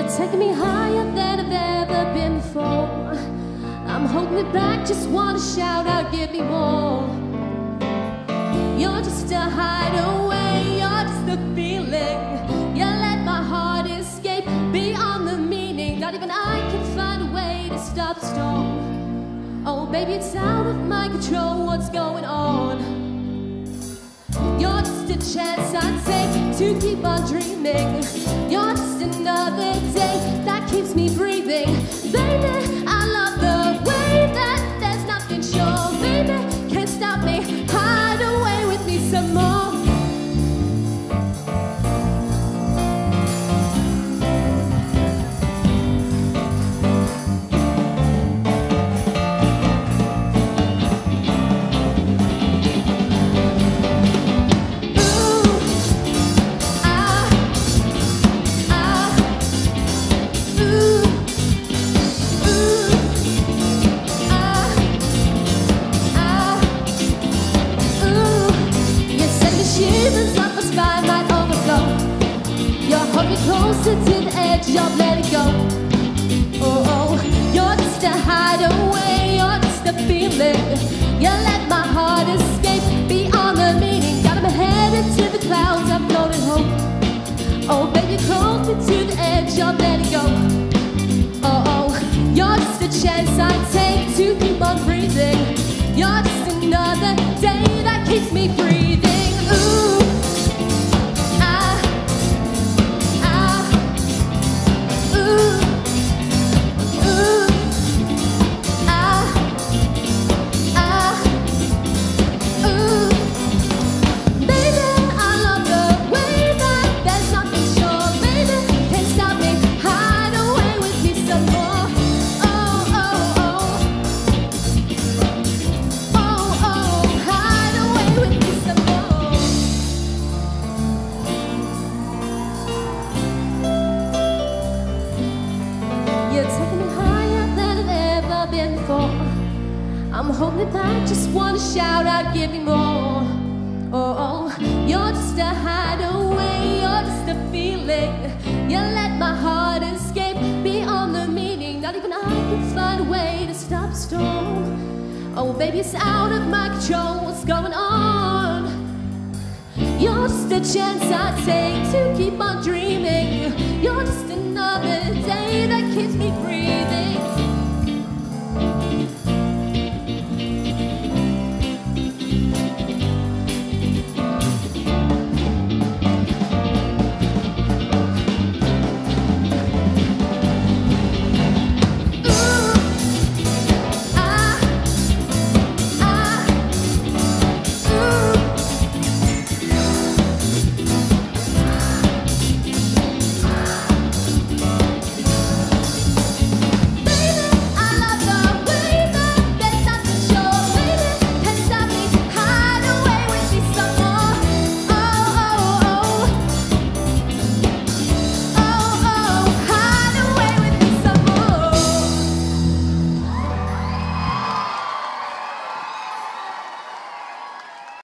You're taking me higher than I've ever been before. I'm holding it back, just wanna shout out, give me more. You're just a hideaway, you're just a feeling. You let my heart escape beyond the meaning. Not even I can find a way to stop the storm. Oh baby, it's out of my control, what's going on? You're just a chance I take to keep on dreaming. You're just another day that keeps me breathing. Baby, I love the way that there's nothing sure. Baby, can't stop me, hide away with me some more. Closer to the edge of letting go. Oh, oh, you're just a hideaway, you're just a feeling. You let my heart escape beyond the meaning. Got me headed to the clouds, I'm floating home. Oh, baby, closer to the edge of letting go. Oh, oh, you're just a chance I take to keep on breathing. You're just another day that keeps me breathing. Ooh. You're taking me higher than I've ever been before. I'm holding it back, just wanna shout out, give me more. Oh, oh, you're just a hideaway, you're just a feeling. You let my heart escape beyond the meaning. Not even I can find a way to stop the storm. Oh baby, it's out of my control, what's going on? You're just a chance I take to keep on dreaming. You're just another day that keeps me breathing.